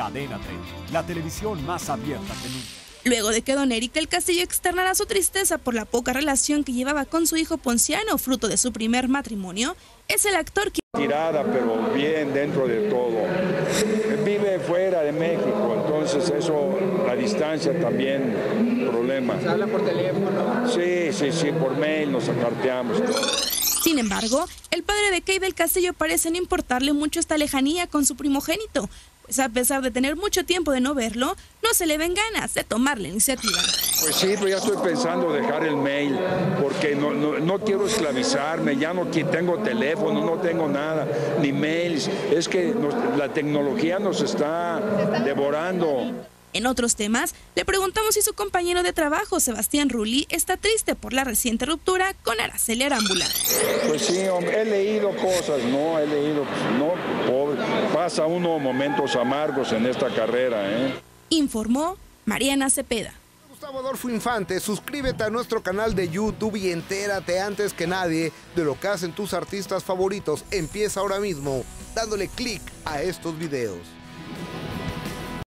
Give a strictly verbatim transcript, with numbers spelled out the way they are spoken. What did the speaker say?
Cadena treinta, la televisión más abierta que nunca. Luego de que don Eric del Castillo externara su tristeza por la poca relación que llevaba con su hijo Ponciano, fruto de su primer matrimonio, es el actor que... Tirada, pero bien dentro de todo. Vive fuera de México, entonces eso, la distancia también, problema. ¿Se habla por teléfono? Sí, sí, sí, por mail nos acarteamos. Sin embargo, el padre de Kay del Castillo parece no importarle mucho esta lejanía con su primogénito, pues a pesar de tener mucho tiempo de no verlo, no se le ven ganas de tomar la iniciativa. Pues sí, pero ya estoy pensando dejar el mail, porque no, no, no quiero esclavizarme, ya no tengo teléfono, no tengo nada, ni mails. Es que nos, la tecnología nos está devorando. En otros temas, le preguntamos si su compañero de trabajo, Sebastián Rulli, está triste por la reciente ruptura con Araceli Arámbula. Pues sí, hombre, he leído cosas, ¿no? He leído, pues, no, pobre, pasa uno momentos amargos en esta carrera, ¿eh? Informó Mariana Cepeda. Gustavo Adolfo Infante, suscríbete a nuestro canal de YouTube y entérate antes que nadie de lo que hacen tus artistas favoritos. Empieza ahora mismo dándole clic a estos videos.